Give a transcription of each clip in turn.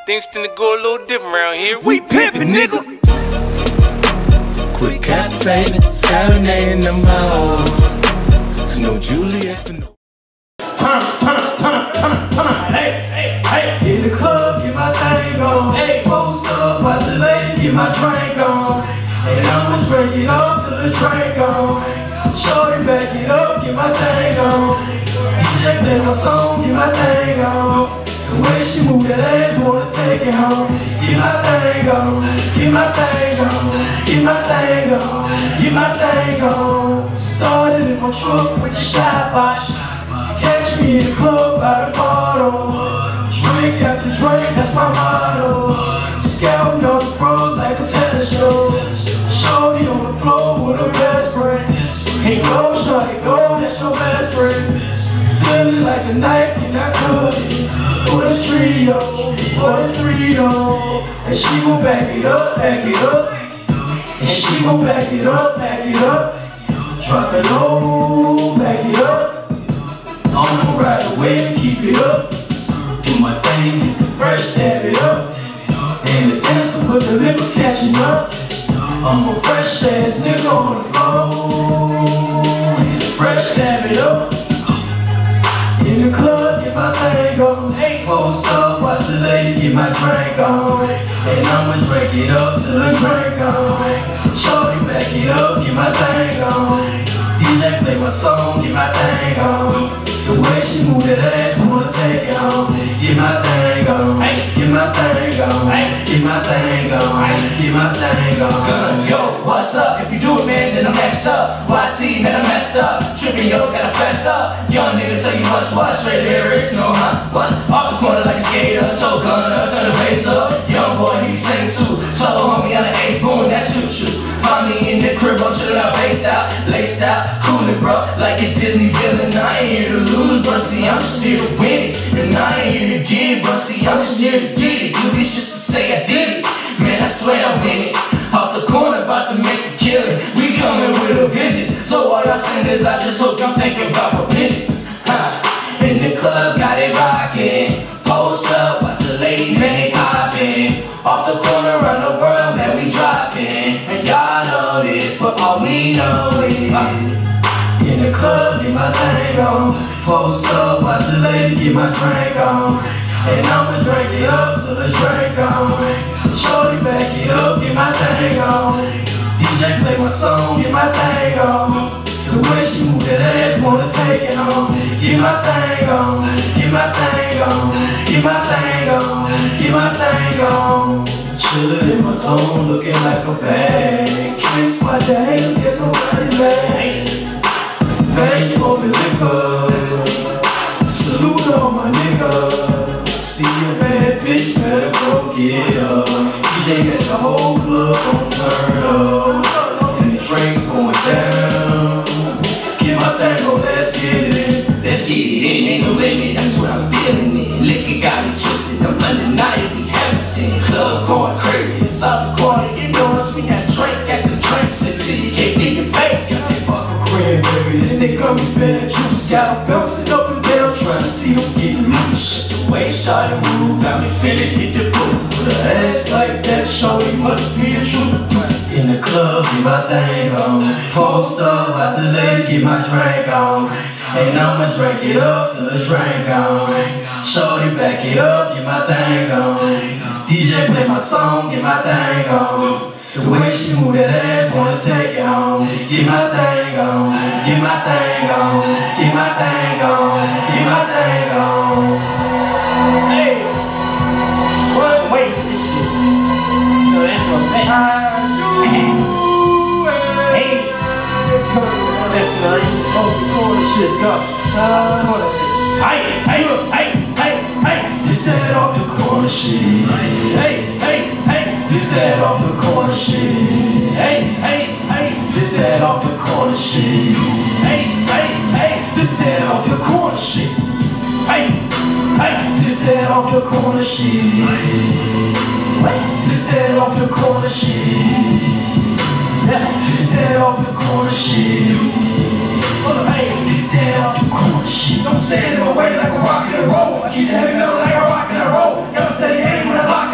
Things tend to go a little different around here. We pimpin', nigga. Quit capsating, serenading them hoes. There's no Juliet for no. Turn up, hey. In the club, get my thing on. Hey, post up, watch the ladies, get my drink on. And I'ma drink it up till the drink on. Shorty back it up, get my thing on. DJ play my song, get my thing on. The way she move that ass, wanna take it home. Get my thing on, get my thing on, get my thing on, get my thing on. Started in my truck with the shot box. Catch me in the club by the bottle. Drink after drink, that's my motto. Scouting all the pros like a tennis show. Shorty on the floor with her best friend. Hey go, shorty go, that's your best friend. Feeling like a knife in that cookie. For the trio, and she gon' back it up, and she gon' back it up, drop it low, back it up. I'ma ride the wave, keep it up, do my thing, get the fresh, dab it up, and the dancer put the liquor catching up. I'm a fresh ass nigga on the floor, and the fresh, dab it up. In the club, get my thing on. Post up, watch the ladies, get my drink on. And I'ma drink it up till the drink on. Shorty back it up, get my thing on. DJ play my song, get my thing on. The way she move that ass, wanna take it home. Get my thing on, get my thing on, get my thing on, get my thing on. Yo, what's up? If you do it, man, then I'm next up. YT, man, I messed up. Trippin', yo, gotta fess up. Young nigga tell you what's what. Straight lyrics, no what? Off the corner like a skater, toe gun up, turn the bass up. Young boy, he sing too. So homie on the ace, boom, that's choo-choo. Find me in the crib, I'm chillin' out, faced out, laced out, coolin', bro, like a Disney villain. I ain't here to lose, bro, see, I'm just here to win it. And I ain't here to give, bro, see, I'm just here to get it. Do this just to say I did it. Man, I swear I win it. Off the corner, about to make a killing. We coming with a vengeance. So all y'all sinners, I just hope y'all thinking about repentance. In the club, got it rockin'. Post up, watch the ladies, man, they poppin'. Off the corner, around the world, man, we droppin'. And y'all know this, but all we know is in the club, get my thing on. Post up, watch the ladies, get my drink on. And I'ma drink it up till the drink on. Shorty back it up, get my thing on. DJ play my song, get my thing on. The way she move that ass, wanna take it home. Get my thing on, get my thing on, get my thing on, get my thing on. Chillin' in my zone, looking like a bag. Can't spot the haters, get nobody mad. Thank you for the liquor. Salute on my nigga. See a bad bitch, better go get her. DJ got the whole club on turn up, and the drinks going down. Get my thing on, let's get it in. let's get it in, ain't no limit, that's what I'm feeling it. Liquor got me twisted, I'm undeniably having sin. Club going crazy, it's out the corner, you know us, we got drink after drink. Sit till you can't get your face. Baby, this nigga got me bad juice. Got him bouncing up and down, trying to see him get loose. The way shawty move, got me feeling hit the roof. With an ass like that, shawty must be the truth. In the club, get my thing on. Post up, watch the ladies, get my drink on. And I'ma drink it up till the drink on. Shawty back it up, get my thing on. DJ play my song, get my thing on. The way she move that ass, wanna take it home. Get my thing on, get my thing on, get my thing on, get my thing on. Hey! What? Wait for this shit. No, that's no thing. Hey! That's nice. Oh, the corner shit's go. Corner shit. Hey! This that off the corner shit. Hey! This that off the corner shit. Hey! This that off the corner shit. Hey! This that off the corner shit. Hey! This that off the corner shit. This that off the corner shit. This that off the corner shit. This that off the corner shit. Don't stand in my way like a rock and roll. I keep the heavy metal like a rock and roll. Gotta steady aim when I lock.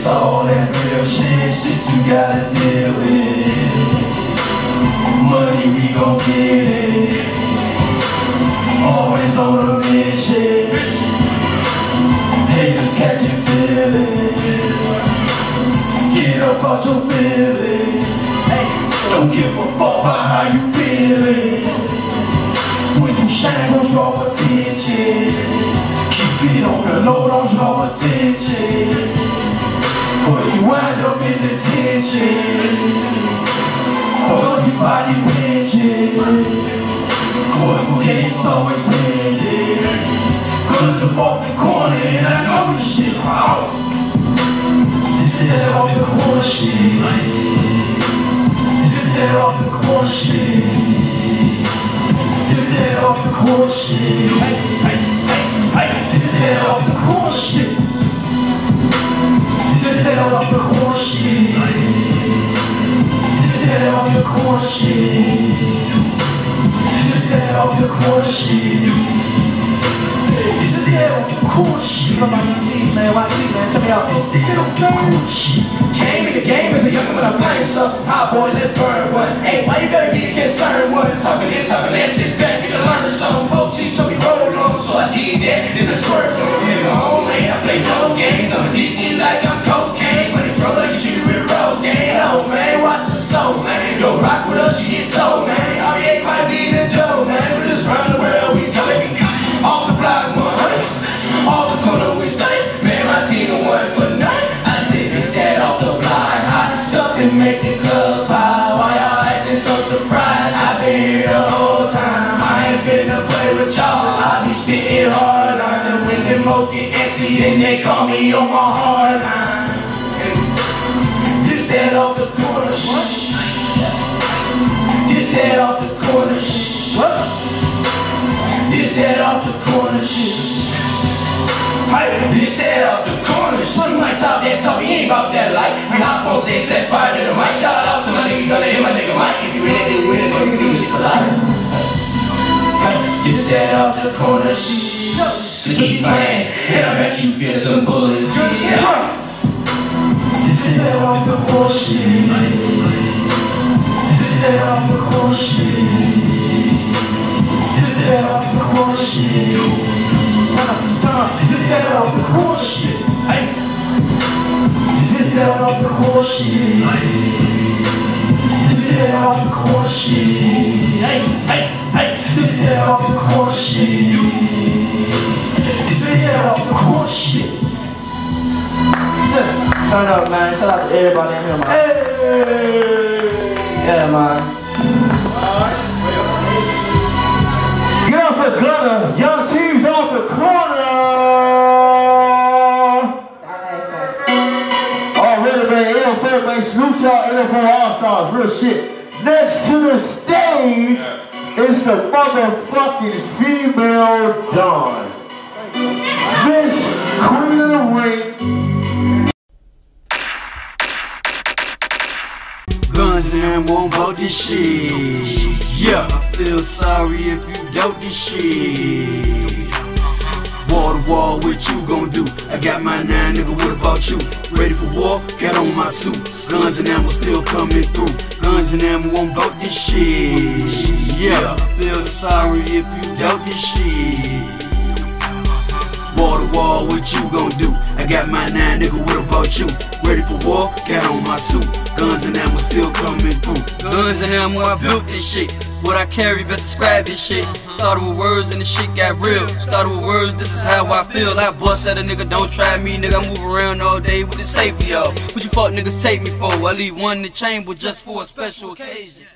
It's all that real shit you gotta deal with. Money, we gon' get it. Always on a mission. Haters catching feelings. Get up out your feelings. Hey, don't give a fuck about how you feeling. When you shine, don't draw attention. Keep it on the low, don't draw attention. Before you wind up in detention. Cause everybody pinching. Court gates always winning. Guns up off the corner and I know this shit out. This that off the corner shit. This that off the corner shit. This that off the corner shit. This that off the corner shit. This that off the corner shit. This that off the corner shit. This that off the corner shit. This that off the corner shit. Somebody team, man, watch me, man. Tell me out. This that off the corner shit. Came in the game as a youngin' when I flames up. Hot boy, let's burn one. Hey, why you gotta be a concerned one? Talking this, talking that, sit back and learn something. OG told me roll on, so I did that. Then I swerved on him in my own lane. I play no games. I'm addicted like I'm cocaine. But it broke like you shoot with road game. Oh man, watch the soul, man. Don't rock with us, you get told, man. REA might be the dough, man. But just round the world we coming. Off the block 100. Off the corner we stay. Man, my team gon' one for nothing. I said this that off the block. Hot stuff to make the club high. Why y'all acting so surprised? I've been here the whole time. I ain't finna play with y'all. I be spitting hard lines. And when the most get antsy, then they call me on my hard line. This that off the corner shit. This that off the corner shit. This that off the corner shit. This that off the corner shit. You might talk that talk, he ain't about that life. We hop on stage, set fire to the mic. Shout out to my nigga, gonna hit my nigga Mike. If you in it, then you in it, then you do shit for life. This that off the corner shit. So keep playing, and I bet you feel some bullets. Yeah. This that off the corner shit. This that off the corner shit. This that off the corner shit. This that off the corner shit. This that off the corner shit. This that off the corner shit. This that off the corner shit. This that off the corner shit. Turn up, man. Shout out to everybody in here, man. Hey! Yeah, man. Get off the gunner. Young T's off the corner. Already, man. 804, man. Salute y'all. 804 All-Stars. Real shit. Next to the stage is the motherfucking female Dawn. This Queen of the Ring. Guns and ammo about this shit. Yeah, I feel sorry if you doubt this shit. Wall to wall, what you gon' do? I got my 9, nigga, what about you? Ready for war? Got on my suit. Guns and ammo still coming through. Guns and ammo about this shit. Yeah, I feel sorry if you doubt this shit. Wall to wall, what you gon' do? I got my 9, nigga, what about you? Ready for war? Got on my suit. Guns and ammo still coming through. Guns and ammo, I built this shit. What I carry, better describe this shit. Started with words and the shit got real. Started with words, this is how I feel. I bust at a nigga, don't try me, nigga. I move around all day with the safety off. What you fuck niggas take me for? I leave one in the chamber just for a special occasion.